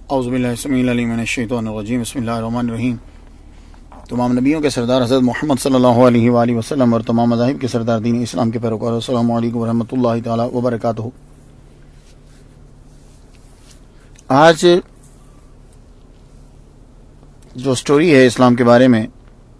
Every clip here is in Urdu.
اعوذ باللہ السمیع العلیم من الشیطان الرجیم بسم اللہ الرحمن الرحیم۔ تمام نبیوں کے سردار حضرت محمد صلی اللہ علیہ وآلہ وسلم اور تمام مذاہب کے سردار دین اسلام کے پیروکار، السلام علیکم ورحمۃ اللہ تعالی وبرکاتہ۔ آج جو سٹوری ہے اسلام کے بارے میں،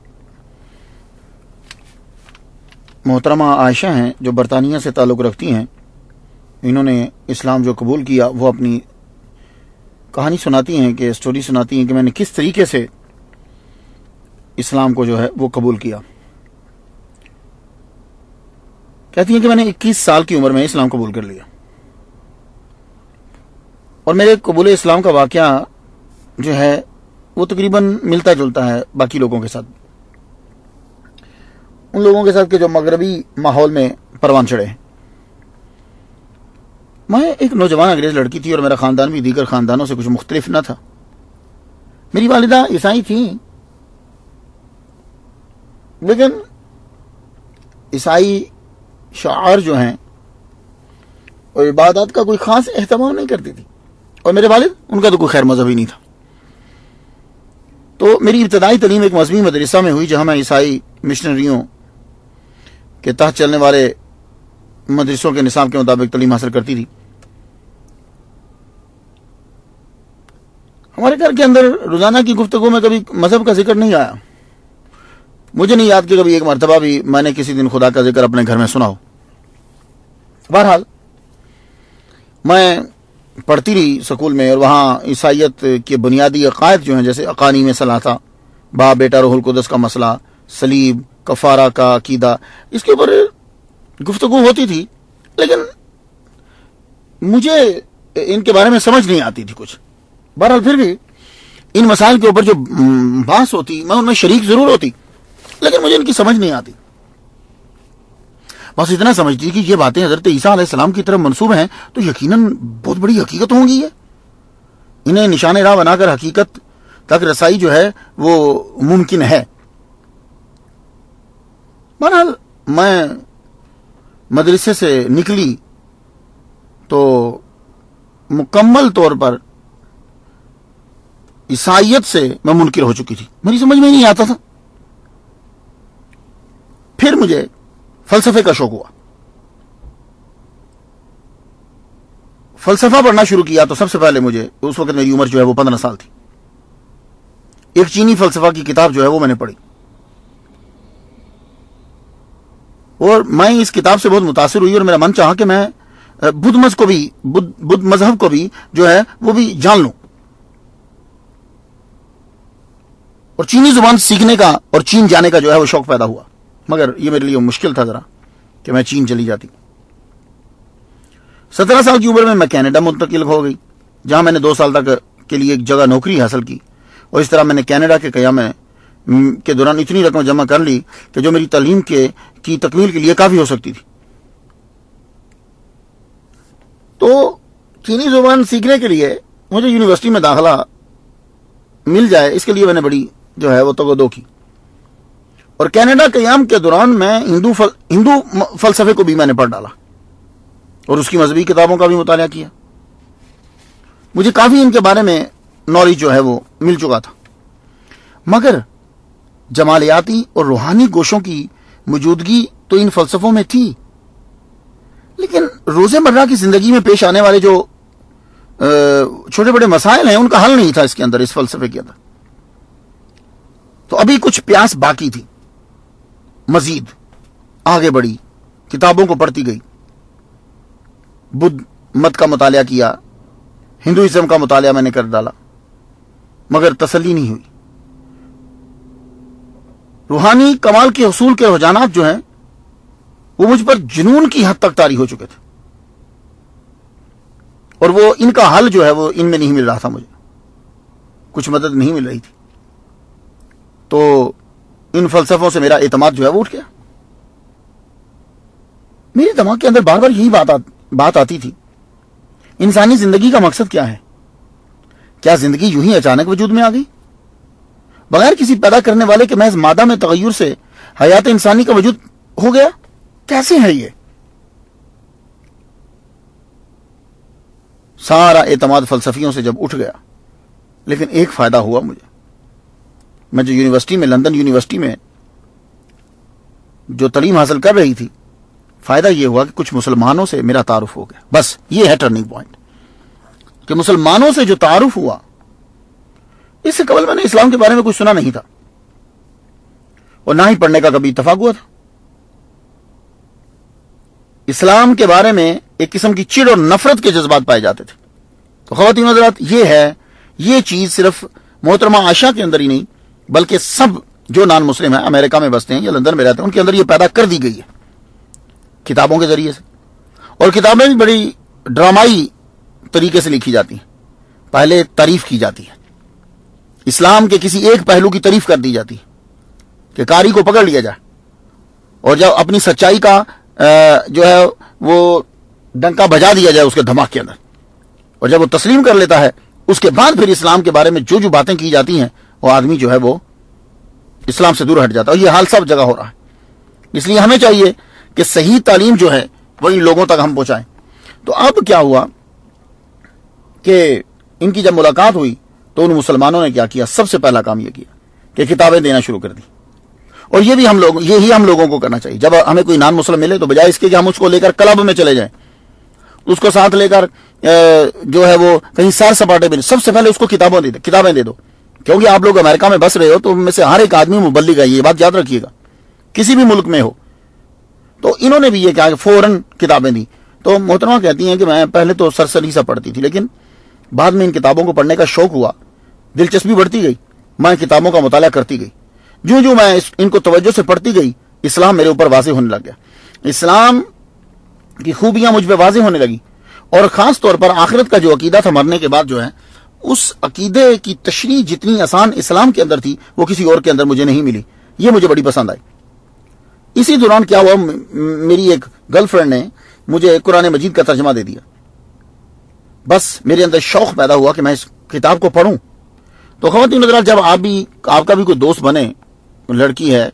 محترمہ عائشہ ہیں جو برطانیہ سے تعلق رکھتی ہیں، انہوں نے اسلام جو قبول کیا وہ اپنی کہانی سناتی ہیں، کہ سٹوری سناتی ہیں کہ میں نے کس طریقے سے اسلام کو جو ہے وہ قبول کیا۔ کہتی ہیں کہ میں نے 21 سال کی عمر میں اسلام قبول کر لیا، اور میرے قبول اسلام کا واقعہ جو ہے وہ تقریباً ملتا جلتا ہے باقی لوگوں کے ساتھ، ان لوگوں کے ساتھ کہ جو مغربی ماحول میں پروان چڑھے ہیں۔ میں ایک نوجوان انگریز لڑکی تھی، اور میرا خاندان بھی دیگر خاندانوں سے کچھ مختلف نہ تھا۔ میری والدہ عیسائی تھیں، لیکن عیسائی شعائر جو ہیں اور عبادات کا کوئی خاص اہتمام نہیں کرتی تھی، اور میرے والد ان کا تو کوئی خیر مذہبی نہیں تھا۔ تو میری ابتدائی تعلیم ایک مذہبی مدرسہ میں ہوئی، جہاں میں عیسائی مشنریوں کے تحت چلنے والے مدرسوں کے نصاب کے مطابق تعلیم حاصل کرتی تھی۔ ہمارے گھر کے اندر روزانہ کی گفتگو میں کبھی مذہب کا ذکر نہیں آیا۔ مجھے نہیں یاد کہ کبھی ایک مرتبہ بھی میں نے کسی دن خدا کا ذکر اپنے گھر میں سنا ہو۔ بہرحال میں پڑھتی رہی سکول میں، اور وہاں عیسائیت کے بنیادی عقائد جو ہیں، جیسے اقانیم ثلاثہ، باپ بیٹا روح القدس کا مسئلہ، صلیب، کفارہ کا عقیدہ، اس کے اوپر گفتگو ہوتی تھی، لیکن مجھے ان کے بارے میں سمجھ نہیں آتی تھی کچھ۔ بہرحال پھر بھی ان مسائل کے اوپر جو بحث ہوتی، میں ان میں شریک ضرور ہوتی، لیکن مجھے ان کی سمجھ نہیں آتی۔ بس اتنا سمجھتی کہ یہ باتیں حضرت عیسیٰ علیہ السلام کی طرف منسوب ہیں تو یقیناً بہت بڑی حقیقت ہوں گی، یہ انہیں نشان راہ بنا کر حقیقت تک رسائی جو ہے وہ ممکن ہے۔ بہرحال میں مدرسے سے نکلی تو مکمل طور پر عیسائیت سے میں منکر ہو چکی تھی، میری سمجھ میں نہیں آتا تھا۔ پھر مجھے فلسفے کا شوق ہوا، فلسفہ پڑھنا شروع کیا۔ تو سب سے پہلے مجھے، اس وقت میری عمر جو ہے وہ 15 سال تھی، ایک چینی فلسفہ کی کتاب جو ہے وہ میں نے پڑھی، اور میں اس کتاب سے بہت متاثر ہوئی، اور میرا من چاہا کہ میں بدھ مذہب کو بھی جو ہے وہ بھی جان لوں، اور چینی زبان سیکھنے کا اور چین جانے کا جو ہے وہ شوق پیدا ہوا۔ مگر یہ میرے لیے مشکل تھا ذرا کہ میں چین چلی جاتی۔ 17 سال کی عمر میں کینیڈا منتقل ہو گئی، جہاں میں نے 2 سال تک کے لیے ایک جگہ نوکری حاصل کی، اور اس طرح میں نے کینیڈا کے قیام کے دوران اتنی رقم جمع کر لی کہ جو میری تعلیم کی تکمیل کے لیے کافی ہو سکتی تھی۔ تو چینی زبان سیکھنے کے لیے مجھے یونیورسٹی میں داخلہ مل جائے، اس کے لیے میں نے بڑی جو ہے وہ تگودو کی، اور کینیڈا قیام کے دوران میں ہندو فلسفے کو بھی میں نے پڑھ ڈالا، اور اس کی مذہبی کتابوں کا بھی مطالعہ کیا۔ مجھے کافی ان کے بارے میں نالج جو ہے وہ مل چکا تھا، مگر جمالیاتی اور روحانی گوشوں کی موجودگی تو ان فلسفوں میں تھی، لیکن روزمرہ کی زندگی میں پیش آنے والے جو چھوٹے بڑے مسائل ہیں ان کا حل نہیں تھا اس کے اندر، اس فلسفے کے اندر۔ تو ابھی کچھ پیاس باقی تھی، مزید آگے بڑھی، کتابوں کو پڑھتی گئی، بدھ مت کا مطالعہ کیا، ہندوازم کا مطالعہ میں نے کر ڈالا، مگر تسلی نہیں ہوئی۔ روحانی کمال کے حصول کے رجحانات جو ہیں وہ مجھ پر جنون کی حد تک طاری ہو چکے تھے، اور وہ ان کا حل جو ہے وہ ان میں نہیں مل رہا تھا، مجھے کچھ مدد نہیں مل رہی تھی۔ تو ان فلسفوں سے میرا اعتماد جو ہے وہ اٹھ گیا۔ میرے دماغ کے اندر بار بار یہی بات آتی تھی، انسانی زندگی کا مقصد کیا ہے؟ کیا زندگی یوں ہی اچانک وجود میں آ گئی، بغیر کسی پیدا کرنے والے کے محض مادہ میں تغیر سے حیات انسانی کا وجود ہو گیا؟ کیسے ہے یہ؟ سارا اعتماد فلسفیوں سے جب اٹھ گیا لیکن ایک فائدہ ہوا مجھے. میں جو یونیورسٹی میں, لندن یونیورسٹی میں جو تعلیم حاصل کر رہی تھی, فائدہ یہ ہوا کہ کچھ مسلمانوں سے میرا تعارف ہو گیا. بس یہ ہے ٹرننگ پوائنٹ کہ مسلمانوں سے جو تعارف ہوا. اس سے قبل میں نے اسلام کے بارے میں کچھ سنا نہیں تھا اور نہ ہی پڑھنے کا کبھی اتفاق ہوا تھا. اسلام کے بارے میں ایک قسم کی چڑ اور نفرت کے جذبات پائے جاتے تھے. تو خواتین حضرات, یہ چیز صرف محترمہ عائشہ کے اندر ہی نہیں بلکہ سب جو نان مسلم ہیں, امریکہ میں بستے ہیں یا لندن میں رہتے ہیں, ان کے اندر یہ پیدا کر دی گئی ہے کتابوں کے ذریعے سے. اور کتابیں بھی بڑی ڈرامائی طریقے سے لکھی جاتی ہیں. پہلے تعریف کی جاتی ہے, اسلام کے کسی ایک پہلو کی تعریف کر دی جاتی ہے کہ قاری کو پکڑ لیا جائے, اور جب اپنی سچائی کا جو ہے وہ ڈنکا بجا دیا جائے اس کے دھماک کے اندر, اور جب وہ تسلیم کر لیتا ہے اس کے بعد پھر اسلام کے بارے میں جو باتیں کی جاتی ہیں وہ آدمی جو ہے وہ اسلام سے دور ہٹ جاتا ہے. اور یہ حال سب جگہ ہو رہا ہے. اس لیے ہمیں چاہیے کہ صحیح تعلیم جو ہے وہ ان لوگوں تک ہم پہنچائیں. تو اب کیا ہوا کہ ان کی جب ملاقات ہوئی تو ان مسلمانوں نے کیا کیا, سب سے پہلا کام یہ کیا کہ کتابیں دینا شروع کر دی. اور یہی ہم لوگوں کو کرنا چاہیے. جب ہمیں کوئی نان مسلم ملے تو بجائے اس کے کہ ہم اس کو لے کر کلب میں چلے جائیں, اس کو ساتھ لے کر جو ہے وہ کہیں سیر سپاٹے میں, سب سے پہلے اس کو کتابیں دے دو. کیونکہ آپ لوگ امریکہ میں بس رہے ہو تو ان میں سے ہر ایک آدمی مبلغ ہے, یہ بات یاد رکھیے گا, کسی بھی ملک میں ہو. تو انہوں نے بھی یہ کہا کہ فوراً کتابیں دی. تو محترمہ کہتی ہیں کہ میں پہلے تو سرسری سا پڑھتی تھی, لیکن بعد میں ان کتابوں کو پڑھنے کا شوق ہوا, دلچسپی بڑھتی گئی, میں کتابوں کا مطالعہ کرتی گئی. جو میں ان کو توجہ سے پڑھتی گئی, اسلام میرے اوپر واضح ہونے لگ گیا. اسلام کی خوبیاں مجھ پہ واضح ہونے لگی, اور خاص طور پر آخرت کا جو عقیدہ تھا مرنے کے بعد جو ہے, اس عقیدے کی تشریح جتنی آسان اسلام کے اندر تھی وہ کسی اور کے اندر مجھے نہیں ملی. یہ مجھے بڑی پسند آئی. اسی دوران کیا ہوا, میری ایک گرل فرینڈ نے مجھے قرآن مجید کا ترجمہ دے دیا. بس میرے اندر شوق پیدا ہوا کہ میں اس کتاب کو پڑھوں. تو خواتین حضرات, جب آپ کا بھی کوئی دوست بنے, لڑکی ہے,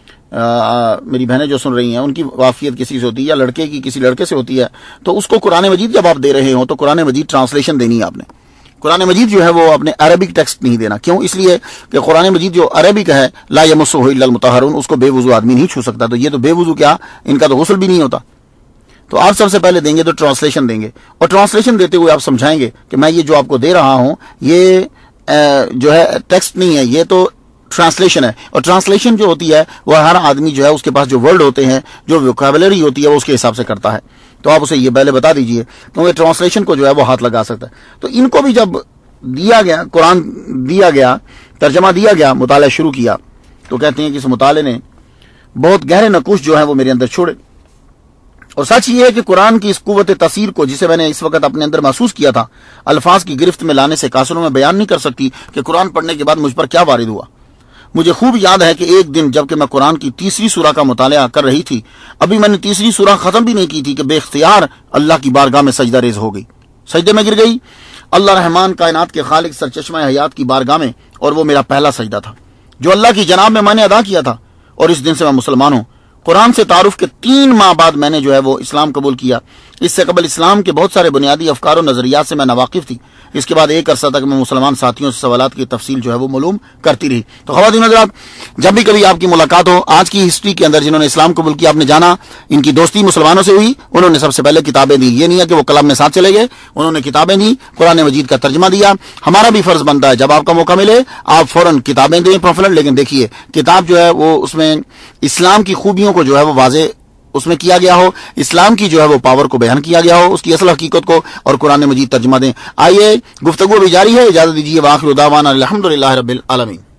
میری بہنیں جو سن رہی ہیں ان کی وافیت کسی سے ہوتی ہے یا لڑکے کی کسی لڑکے سے ہوتی ہے, تو اس کو قرآن مجید جب آپ دے رہے ہوں تو قرآن مجید ٹرانسلیشن دینی ہے آپ نے. قرآن مجید جو ہے وہ اپنے عربک ٹیکسٹ نہیں دینا. کیوں؟ اس لیے کہ قرآن مجید جو عربک ہے, لا یمسہ الا المطہرون, اس کو بے وضو آدمی نہیں چھو سکتا. تو یہ تو بے وضو کیا, ان کا تو غسل بھی نہیں ہوتا. تو آپ سب سے پہلے دیں گے تو ٹرانسلیشن دیں گے, اور ٹرانسلیشن دیتے ہوئے آپ سمجھائیں گے کہ میں یہ جو آپ کو دے رہا ہوں یہ جو ہے ٹیکسٹ نہیں ہے, یہ تو ٹرانسلیشن ہے. اور ٹرانسلیشن جو ہوتی ہے وہ ہر آدمی جو ہے اس کے پاس جو ورڈ ہوتے ہیں, جو ووکیبلری ہوتی ہے وہ اس کے حساب سے کرتا ہے. تو آپ اسے یہ پہلے بتا دیجئے, کیونکہ ٹرانسلیشن کو جو ہے وہ ہاتھ لگا سکتا ہے. تو ان کو بھی جب دیا گیا, قرآن دیا گیا, ترجمہ دیا گیا, مطالعہ شروع کیا, تو کہتے ہیں کہ اس مطالعے نے بہت گہرے نقوش جو ہیں وہ میرے اندر چھوڑے. اور سچ یہ ہے کہ قرآن کی اس قوت تاثیر کو جسے میں نے اس وقت اپنے اندر محسوس کیا تھا, الفاظ کی گرفت میں لانے سے کاصروں میں بیان نہیں کر سکتی کہ قرآن پڑھنے کے بعد مجھ پر کیا وارد ہوا. مجھے خوب یاد ہے کہ ایک دن جبکہ میں قرآن کی تیسری سورہ کا مطالعہ کر رہی تھی, ابھی میں نے تیسری سورہ ختم بھی نہیں کی تھی کہ بے اختیار اللہ کی بارگاہ میں سجدہ ریز ہو گئی, سجدے میں گر گئی. اللہ رحمان کائنات کے خالق سرچشمہ حیات کی بارگاہ میں, اور وہ میرا پہلا سجدہ تھا جو اللہ کی جناب میں نے ادا کیا تھا. اور اس دن سے میں مسلمان ہوں. قرآن سے تعارف کے 3 ماہ بعد میں نے جو ہے وہ اسلام قبول کیا. اس سے قبل اسلام کے بہت سارے بنیادی افکار و نظریات سے میں ناواقف تھی. اس کے بعد ایک عرصہ تک میں مسلمان ساتھیوں سے سوالات کی تفصیل جو ہے وہ معلوم کرتی رہی. تو خواتین حضرات, جب بھی کبھی آپ کی ملاقات ہو, آج کی ہسٹری کے اندر جنہوں نے اسلام قبول کیا, آپ نے جانا ان کی دوستی مسلمانوں سے ہوئی, انہوں نے سب سے پہلے کتابیں دی. یہ نہیں ہے کہ وہ کلب میں ساتھ چلے گئے, انہوں نے کتابیں دی, قرآن مجید کا ترجمہ دیا. ہمارا بھی فرض بنتا ہے جب آپ کا موقع ملے آپ فوراً کتابیں دیں پروفیلر. لیکن دیکھیے کتاب جو ہے وہ اس میں اسلام کی خوبیوں کو جو ہے وہ واضح اس میں کیا گیا ہو, اسلام کی جو ہے وہ پاور کو بیان کیا گیا ہو, اس کی اصل حقیقت کو, اور قرآن مجید ترجمہ دیں. آئیے گفتگو بھی جاری ہے, اجازت دیجیے. وآخر دعوانا الحمدللہ رب العالمین.